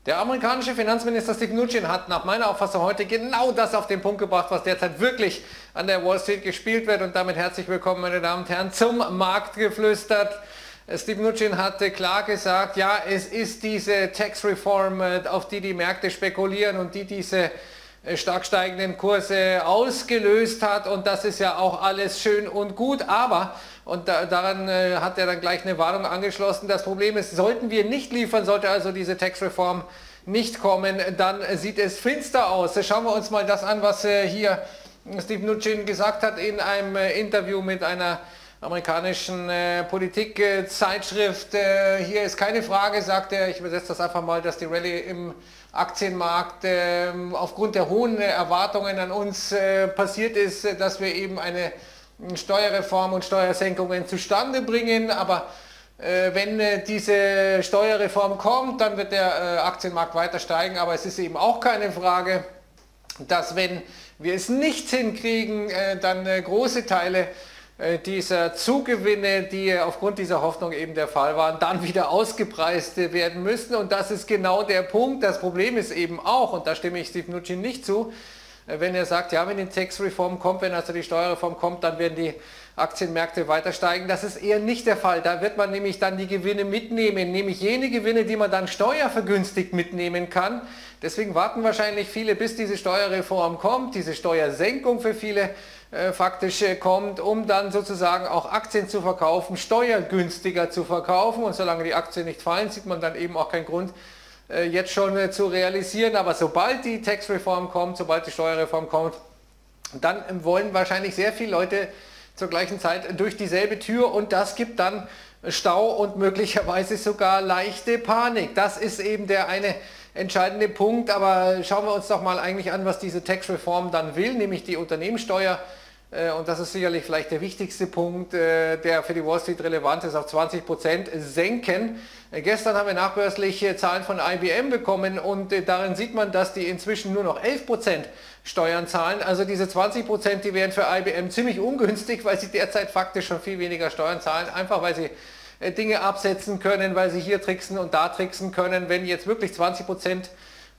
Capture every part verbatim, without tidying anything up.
Der amerikanische Finanzminister Steve Mnuchin hat nach meiner Auffassung heute genau das auf den Punkt gebracht, was derzeit wirklich an der Wall Street gespielt wird. Und damit herzlich willkommen, meine Damen und Herren, zum Marktgeflüster. Steve Mnuchin hatte klar gesagt, ja, es ist diese Tax Reform, auf die die Märkte spekulieren und die diese stark steigenden Kurse ausgelöst hat, und das ist ja auch alles schön und gut, aber, und da, daran äh, hat er dann gleich eine Warnung angeschlossen, das Problem ist, sollten wir nicht liefern, sollte also diese Tax-Reform nicht kommen, dann sieht es finster aus. Schauen wir uns mal das an, was äh, hier Steve Mnuchin gesagt hat in einem äh, Interview mit einer amerikanischen äh, Politikzeitschrift. Äh, hier ist keine Frage, sagt er, ich übersetze das einfach mal, dass die Rallye im Aktienmarkt äh, aufgrund der hohen Erwartungen an uns äh, passiert ist, dass wir eben eine Steuerreform und Steuersenkungen zustande bringen. Aber äh, wenn äh, diese Steuerreform kommt, dann wird der äh, Aktienmarkt weiter steigen. Aber es ist eben auch keine Frage, dass wenn wir es nicht hinkriegen, äh, dann äh, große Teile dieser Zugewinne, die aufgrund dieser Hoffnung eben der Fall waren, dann wieder ausgepreist werden müssen. Und das ist genau der Punkt. Das Problem ist eben auch, und da stimme ich Steve Mnuchin nicht zu, wenn er sagt, ja, wenn die Tax-Reform kommt, wenn also die Steuerreform kommt, dann werden die Aktienmärkte weiter steigen. Das ist eher nicht der Fall. Da wird man nämlich dann die Gewinne mitnehmen, nämlich jene Gewinne, die man dann steuervergünstigt mitnehmen kann. Deswegen warten wahrscheinlich viele, bis diese Steuerreform kommt, diese Steuersenkung für viele äh, faktisch äh, kommt, um dann sozusagen auch Aktien zu verkaufen, steuergünstiger zu verkaufen. Und solange die Aktien nicht fallen, sieht man dann eben auch keinen Grund, äh, jetzt schon äh, zu realisieren. Aber sobald die Tax-Reform kommt, sobald die Steuerreform kommt, dann äh, wollen wahrscheinlich sehr viele Leute zur gleichen Zeit durch dieselbe Tür, und das gibt dann Stau und möglicherweise sogar leichte Panik. Das ist eben der eine entscheidende Punkt. Aber schauen wir uns doch mal eigentlich an, was diese Tax-Reform dann will, nämlich die Unternehmenssteuer. Und das ist sicherlich vielleicht der wichtigste Punkt, der für die Wall Street relevant ist, auf zwanzig Prozent senken. Gestern haben wir nachbörsliche Zahlen von I B M bekommen, und darin sieht man, dass die inzwischen nur noch elf Prozent Steuern zahlen. Also diese zwanzig Prozent, die wären für I B M ziemlich ungünstig, weil sie derzeit faktisch schon viel weniger Steuern zahlen, einfach weil sie Dinge absetzen können, weil sie hier tricksen und da tricksen können. Wenn jetzt wirklich zwanzig Prozent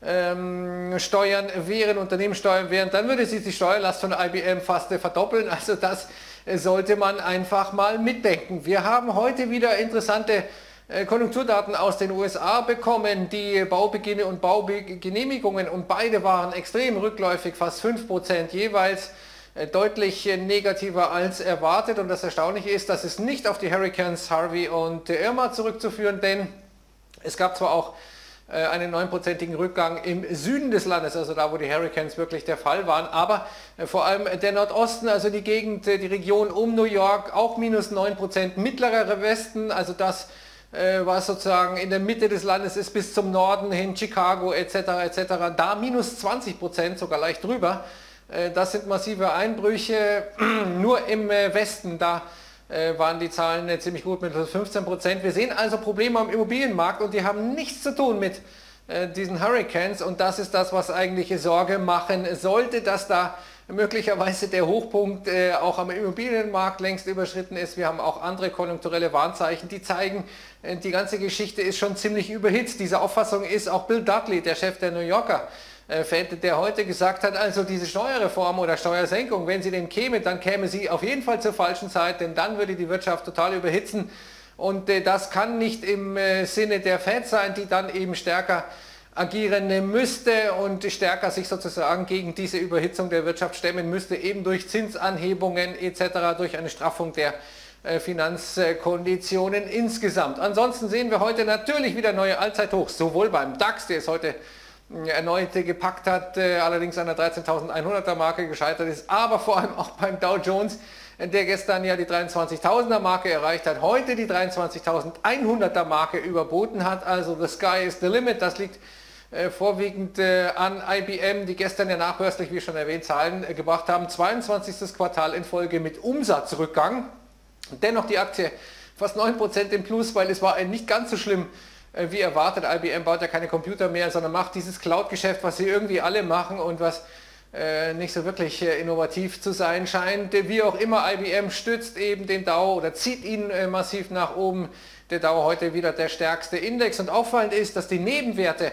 ähm, Steuern wären, Unternehmenssteuern wären, dann würde sich die Steuerlast von I B M fast verdoppeln. Also das sollte man einfach mal mitdenken. Wir haben heute wieder interessante Konjunkturdaten aus den U S A bekommen, die Baubeginne und Baugenehmigungen, und beide waren extrem rückläufig, fast fünf Prozent jeweils, deutlich negativer als erwartet. Und das Erstaunliche ist, dass es nicht auf die Hurricanes Harvey und Irma zurückzuführen, denn es gab zwar auch einen neunprozentigen Rückgang im Süden des Landes, also da, wo die Hurricanes wirklich der Fall waren, aber vor allem der Nordosten, also die Gegend, die Region um New York, auch minus neun Prozent, mittlerer Westen, also das, was sozusagen in der Mitte des Landes ist, bis zum Norden hin, Chicago et cetera et cetera, da minus zwanzig Prozent, sogar leicht drüber. Das sind massive Einbrüche. Nur im Westen, da waren die Zahlen ziemlich gut mit fünfzehn Prozent. Wir sehen also Probleme am Immobilienmarkt, und die haben nichts zu tun mit diesen Hurricanes, und das ist das, was eigentlich Sorge machen sollte, dass da möglicherweise der Hochpunkt äh, auch am Immobilienmarkt längst überschritten ist. Wir haben auch andere konjunkturelle Warnzeichen, die zeigen, äh, die ganze Geschichte ist schon ziemlich überhitzt. Diese Auffassung ist auch Bill Dudley, der Chef der New Yorker äh, Fed, der heute gesagt hat, also diese Steuerreform oder Steuersenkung, wenn sie denn käme, dann käme sie auf jeden Fall zur falschen Zeit, denn dann würde die Wirtschaft total überhitzen, und äh, das kann nicht im äh, Sinne der Fed sein, die dann eben stärker agieren müsste und stärker sich sozusagen gegen diese Überhitzung der Wirtschaft stemmen müsste, eben durch Zinsanhebungen et cetera, durch eine Straffung der äh, Finanzkonditionen insgesamt. Ansonsten sehen wir heute natürlich wieder neue Allzeithochs, sowohl beim DAX, der es heute äh, erneut äh, gepackt hat, äh, allerdings an der dreizehntausendeinhunderter Marke gescheitert ist, aber vor allem auch beim Dow Jones, der gestern ja die dreiundzwanzigtausender Marke erreicht hat, heute die dreiundzwanzigtausendeinhunderter Marke überboten hat. Also the sky is the limit. Das liegt äh, vorwiegend äh, an I B M, die gestern ja nachbörslich, wie schon erwähnt, Zahlen äh, gebracht haben. zweiundzwanzigstes Quartal in Folge mit Umsatzrückgang. Dennoch die Aktie fast neun Prozent im Plus, weil es war ein nicht ganz so schlimm äh, wie erwartet. I B M baut ja keine Computer mehr, sondern macht dieses Cloud-Geschäft, was sie irgendwie alle machen und was Äh, nicht so wirklich äh, innovativ zu sein scheint. Wie auch immer, I B M stützt eben den Dow oder zieht ihn äh, massiv nach oben. Der Dow heute wieder der stärkste Index, und auffallend ist, dass die Nebenwerte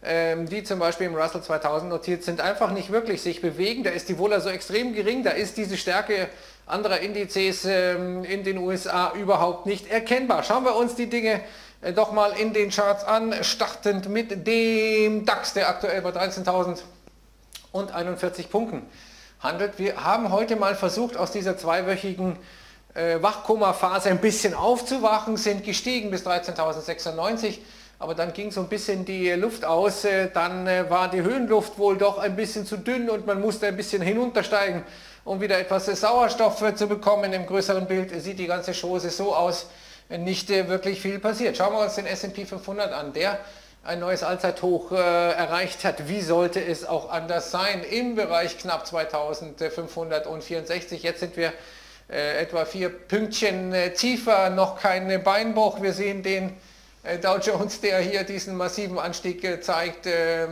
die zum Beispiel im Russell zweitausend notiert sind, einfach nicht wirklich sich bewegen. Da ist die Vola so extrem gering, da ist diese Stärke anderer Indizes in den U S A überhaupt nicht erkennbar. Schauen wir uns die Dinge doch mal in den Charts an, startend mit dem DAX, der aktuell bei dreizehntausendeinundvierzig Punkten handelt. Wir haben heute mal versucht, aus dieser zweiwöchigen äh, Wachkoma-Phase ein bisschen aufzuwachen, sind gestiegen bis dreizehntausendsechsundneunzig, aber dann ging so ein bisschen die Luft aus, äh, dann äh, war die Höhenluft wohl doch ein bisschen zu dünn und man musste ein bisschen hinuntersteigen, um wieder etwas Sauerstoff äh, zu bekommen. Im größeren Bild sieht die ganze Chose so aus, äh, nicht äh, wirklich viel passiert. Schauen wir uns den S und P fünfhundert an, der ein neues Allzeithoch äh, erreicht hat. Wie sollte es auch anders sein? Im Bereich knapp zweitausendfünfhundertvierundsechzig. Jetzt sind wir äh, etwa vier Pünktchen äh, tiefer, noch kein Beinbruch. Wir sehen den äh, Dow Jones, der hier diesen massiven Anstieg äh, zeigt, äh,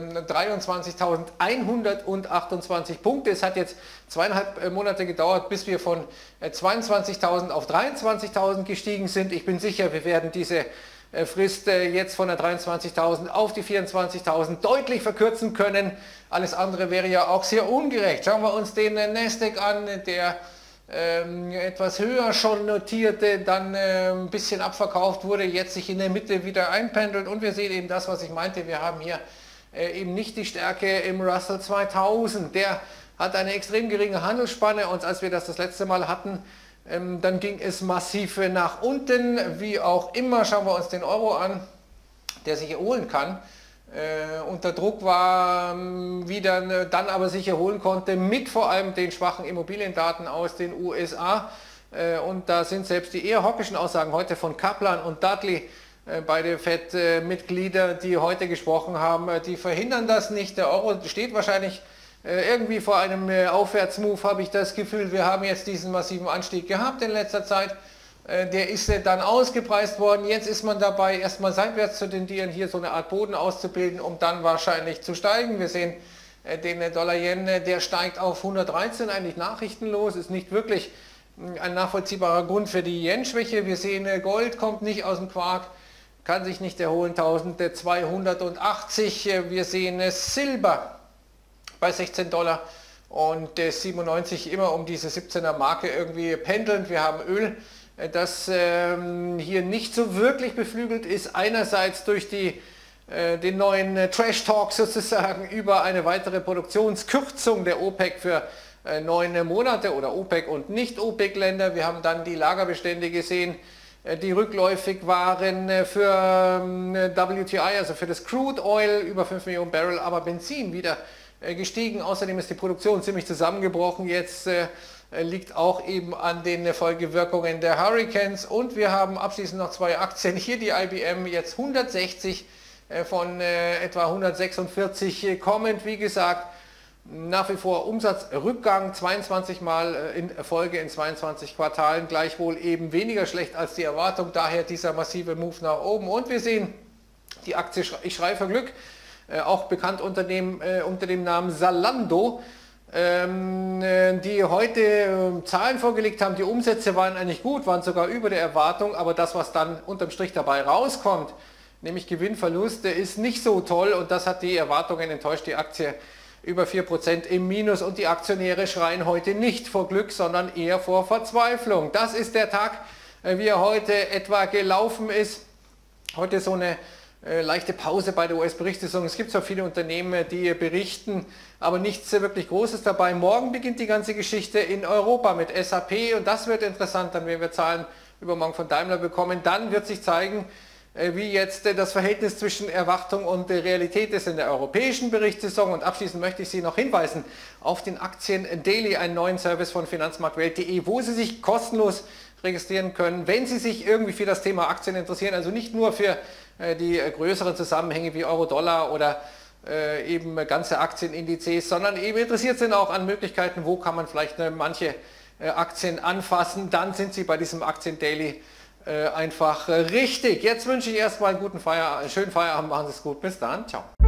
dreiundzwanzigtausendeinhundertachtundzwanzig Punkte. Es hat jetzt zweieinhalb äh, Monate gedauert, bis wir von äh, zweiundzwanzigtausend auf dreiundzwanzigtausend gestiegen sind. Ich bin sicher, wir werden diese Frist jetzt von der dreiundzwanzigtausend auf die vierundzwanzigtausend deutlich verkürzen können. Alles andere wäre ja auch sehr ungerecht. Schauen wir uns den Nasdaq an, der ähm, etwas höher schon notierte, dann äh, ein bisschen abverkauft wurde, jetzt sich in der Mitte wieder einpendelt und wir sehen eben das, was ich meinte. Wir haben hier äh, eben nicht die Stärke im Russell zweitausend. Der hat eine extrem geringe Handelsspanne und als wir das das letzte Mal hatten, dann ging es massiv nach unten, wie auch immer. Schauen wir uns den Euro an, der sich erholen kann. Äh, unter Druck war wieder, dann aber sich erholen konnte, mit vor allem den schwachen Immobiliendaten aus den U S A. Äh, und da sind selbst die eher hockischen Aussagen heute von Kaplan und Dudley, äh, beide Fed-Mitglieder, die heute gesprochen haben, die verhindern das nicht. Der Euro steht wahrscheinlich irgendwie vor einem Aufwärtsmove, habe ich das Gefühl. Wir haben jetzt diesen massiven Anstieg gehabt in letzter Zeit. Der ist dann ausgepreist worden. Jetzt ist man dabei, erstmal seitwärts zu tendieren, hier so eine Art Boden auszubilden, um dann wahrscheinlich zu steigen. Wir sehen den Dollar-Yen, der steigt auf hundertdreizehn, eigentlich nachrichtenlos, ist nicht wirklich ein nachvollziehbarer Grund für die Yen-Schwäche. Wir sehen, Gold kommt nicht aus dem Quark, kann sich nicht erholen, eintausendzweihundertachtzig. Wir sehen Silber bei sechzehn Dollar und äh, siebenundneunzig, immer um diese siebzehner Marke irgendwie pendelnd. Wir haben Öl, äh, das ähm, hier nicht so wirklich beflügelt ist, einerseits durch die, äh, den neuen äh, Trash Talk sozusagen über eine weitere Produktionskürzung der OPEC für äh, neun Monate oder OPEC und Nicht-OPEC-Länder. Wir haben dann die Lagerbestände gesehen, äh, die rückläufig waren äh, für ähm, W T I, also für das Crude Oil, über fünf Millionen Barrel, aber Benzin wieder gestiegen. Außerdem ist die Produktion ziemlich zusammengebrochen. Jetzt äh, liegt auch eben an den Folgewirkungen der Hurricanes. Und wir haben abschließend noch zwei Aktien. Hier die I B M jetzt hundertsechzig äh, von äh, etwa hundertsechsundvierzig äh, kommend. Wie gesagt, nach wie vor Umsatzrückgang, zweiundzwanzig Mal äh, in Folge in zweiundzwanzig Quartalen. Gleichwohl eben weniger schlecht als die Erwartung. Daher dieser massive Move nach oben. Und wir sehen die Aktie, ich schreie für Glück, Äh, auch bekannt unter dem, äh, unter dem Namen Zalando, ähm, äh, die heute äh, Zahlen vorgelegt haben. Die Umsätze waren eigentlich gut, waren sogar über der Erwartung, aber das, was dann unterm Strich dabei rauskommt, nämlich Gewinnverluste, ist nicht so toll und das hat die Erwartungen enttäuscht. Die Aktie über vier Prozent im Minus und die Aktionäre schreien heute nicht vor Glück, sondern eher vor Verzweiflung. Das ist der Tag, äh, wie er heute etwa gelaufen ist. Heute so eine Äh, leichte Pause bei der U S-Berichtssaison. Es gibt zwar viele Unternehmen, die berichten, aber nichts wirklich Großes dabei. Morgen beginnt die ganze Geschichte in Europa mit S A P und das wird interessant, dann werden wir Zahlen übermorgen von Daimler bekommen. Dann wird sich zeigen, äh, wie jetzt äh, das Verhältnis zwischen Erwartung und äh, Realität ist in der europäischen Berichtssaison. Und abschließend möchte ich Sie noch hinweisen auf den Aktien Daily, einen neuen Service von finanzmarktwelt punkt de, wo Sie sich kostenlos registrieren können, wenn Sie sich irgendwie für das Thema Aktien interessieren, also nicht nur für äh, die äh, größeren Zusammenhänge wie Euro-Dollar oder äh, eben ganze Aktienindizes, sondern eben interessiert sind auch an Möglichkeiten, wo kann man vielleicht äh, manche äh, Aktien anfassen, dann sind Sie bei diesem Aktien Daily äh, einfach äh, richtig. Jetzt wünsche ich erstmal einen guten Feierabend, schönen Feierabend, machen Sie es gut, bis dann, ciao.